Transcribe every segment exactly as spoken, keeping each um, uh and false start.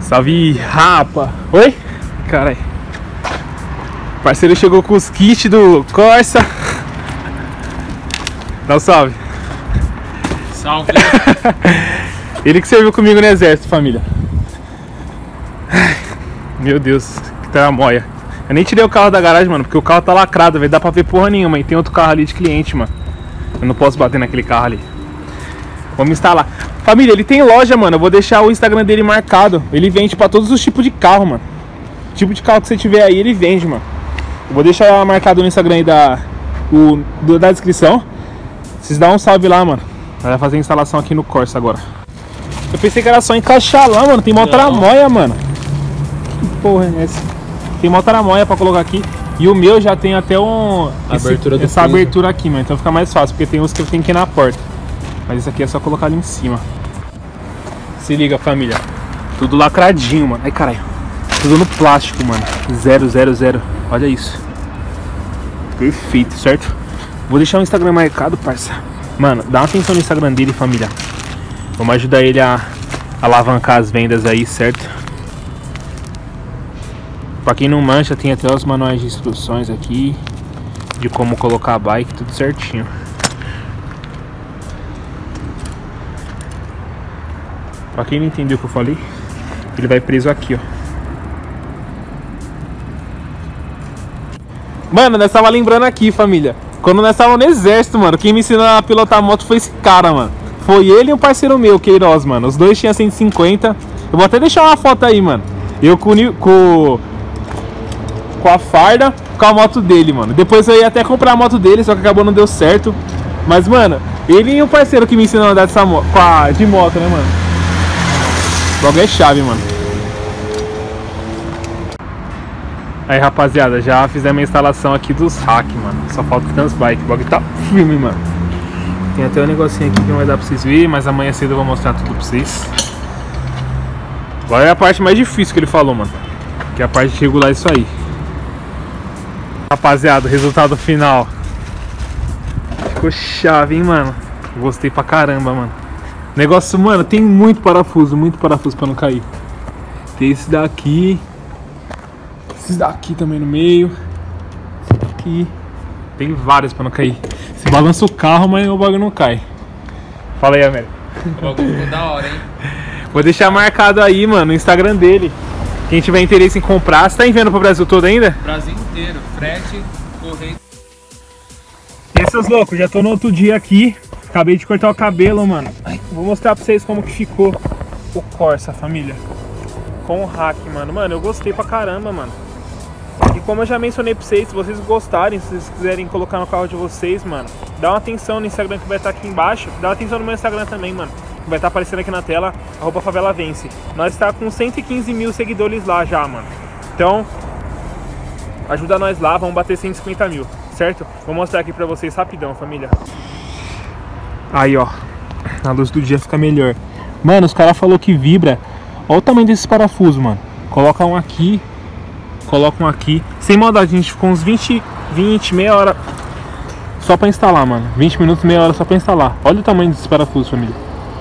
Salve, rapa! Oi? Caralho. O parceiro chegou com os kits do Corsa. Dá um salve. Salve. Ele que serviu comigo no exército, família. Ai, meu Deus, que tramóia. Eu nem tirei o carro da garagem, mano, porque o carro tá lacrado, velho. Dá pra ver porra nenhuma. E tem outro carro ali de cliente, mano. Eu não posso bater naquele carro ali. Vamos instalar. Família, ele tem loja, mano. Eu vou deixar o Instagram dele marcado. Ele vende pra todos os tipos de carro, mano. O tipo de carro que você tiver aí, ele vende, mano. Eu vou deixar marcado no Instagram aí da, o, do, da descrição. Vocês dão um salve lá, mano. Vai fazer a instalação aqui no Corsa agora. Eu pensei que era só encaixar lá, mano. Tem mó tramóia, mano. Que porra é essa? Tem mó tramóia pra colocar aqui. E o meu já tem até um... Abertura esse, essa abertura aqui, mano. Então fica mais fácil, porque tem uns que eu tenho que ir na porta. Mas isso aqui é só colocar ali em cima. Se liga, família. Tudo lacradinho, mano. Ai, caralho. Tudo no plástico, mano. Zero, zero, zero. Olha isso. Perfeito, certo? Vou deixar o Instagram marcado, parça. Mano, dá uma atenção no Instagram dele, família. Vamos ajudar ele a alavancar as vendas aí, certo? Pra quem não mancha, tem até os manuais de instruções aqui. De como colocar a bike, tudo certinho. Pra quem não entendeu o que eu falei, ele vai preso aqui, ó. Mano, nós tava lembrando aqui, família. Quando nós tava no exército, mano, quem me ensinou a pilotar moto foi esse cara, mano. Foi ele e um parceiro meu, Queiroz, mano. Os dois tinham cento e cinquenta. Eu vou até deixar uma foto aí, mano. Eu com, com, com a farda, com a moto dele, mano. Depois eu ia até comprar a moto dele, só que acabou não deu certo. Mas, mano, ele e o parceiro que me ensinou a andar dessa moto, com a, de moto, né, mano? Logo é chave, mano. Aí, rapaziada, já fizemos a instalação aqui dos racks, mano. Só falta o transbike. O bagulho tá firme, mano. Tem até um negocinho aqui que não vai dar pra vocês verem, mas amanhã cedo eu vou mostrar tudo pra vocês. Agora é a parte mais difícil que ele falou, mano. Que é a parte de regular isso aí. Rapaziada, o resultado final. Ficou chave, hein, mano. Gostei pra caramba, mano. Negócio, mano, tem muito parafuso, muito parafuso pra não cair. Tem esse daqui. Esses daqui também no meio. Esse daqui. Tem vários pra não cair. Você balança o carro, mas o bagulho não cai. Fala aí, Américo. O bagulho ficou da hora, hein? Vou deixar marcado aí, mano, no Instagram dele. Quem tiver interesse em comprar. Você tá enviando pro Brasil todo ainda? Brasil inteiro. Frete, correio. E aí, seus loucos, já tô no outro dia aqui. Acabei de cortar o cabelo, mano. Ai, vou mostrar pra vocês como que ficou o Corsa, família. Com o hack, mano. Mano, eu gostei pra caramba, mano. E como eu já mencionei pra vocês, se vocês gostarem, se vocês quiserem colocar no carro de vocês, mano, dá uma atenção no Instagram que vai estar aqui embaixo. Dá uma atenção no meu Instagram também, mano, que vai estar aparecendo aqui na tela, arroba favela vence. Nós está com cento e quinze mil seguidores lá já, mano. Então, ajuda nós lá, vamos bater cento e cinquenta mil, certo? Vou mostrar aqui pra vocês rapidão, família. Aí, ó, a luz do dia fica melhor. Mano, os caras falaram que vibra. Olha o tamanho desses parafusos, mano. Coloca um aqui, coloca um aqui. Sem maldade, a gente ficou uns vinte, vinte, meia hora só pra instalar, mano. vinte minutos, meia hora só pra instalar. Olha o tamanho desses parafusos, família.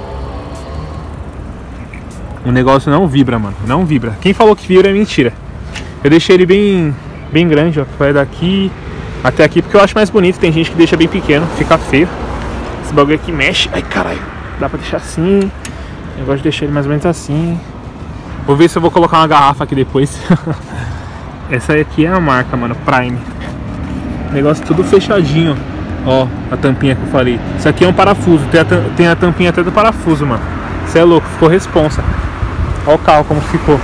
O negócio não vibra, mano. Não vibra. Quem falou que vibra é mentira. Eu deixei ele bem, bem grande, ó. Vai daqui até aqui, porque eu acho mais bonito. Tem gente que deixa bem pequeno, fica feio. Esse bagulho aqui mexe. Ai, caralho. Dá pra deixar assim. Eu gosto de deixar ele mais ou menos assim. Vou ver se eu vou colocar uma garrafa aqui depois. Essa aqui é a marca, mano, Prime. Negócio tudo fechadinho. Ó, a tampinha que eu falei. Isso aqui é um parafuso. Tem a, tem a tampinha até do parafuso, mano. Você é louco, ficou responsa. Ó o carro como ficou.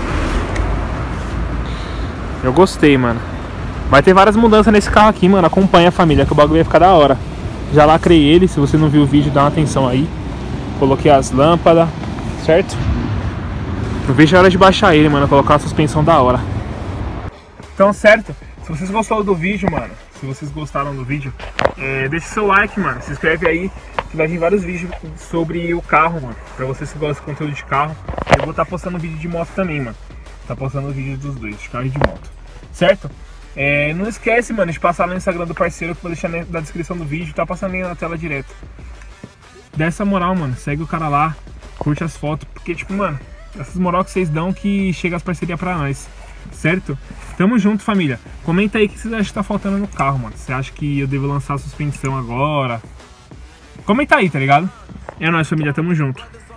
Eu gostei, mano. Vai ter várias mudanças nesse carro aqui, mano. Acompanha a família, que o bagulho vai ficar da hora. Já lacrei ele, se você não viu o vídeo, dá uma atenção aí. Coloquei as lâmpadas, certo? Não vejo a hora de baixar ele, mano. Colocar a suspensão da hora. Então, certo? Se vocês gostaram do vídeo, mano, se vocês gostaram do vídeo, é, deixa seu like, mano. Se inscreve aí, que vai vir vários vídeos sobre o carro, mano. Pra vocês que gostam de conteúdo de carro. Eu vou estar postando vídeo de moto também, mano. Tá postando vídeo dos dois, de carro e de moto. Certo? É, não esquece, mano, de passar no Instagram do parceiro, que eu vou deixar na descrição do vídeo. Tá passando aí na tela direto. Dá essa moral, mano. Segue o cara lá, curte as fotos. Porque, tipo, mano, Essas moral que vocês dão que chega as parcerias pra nós, certo? Tamo junto, família. Comenta aí o que vocês acham que tá faltando no carro, mano. Você acha que eu devo lançar a suspensão agora? Comenta aí, tá ligado? É nóis, família. Tamo junto.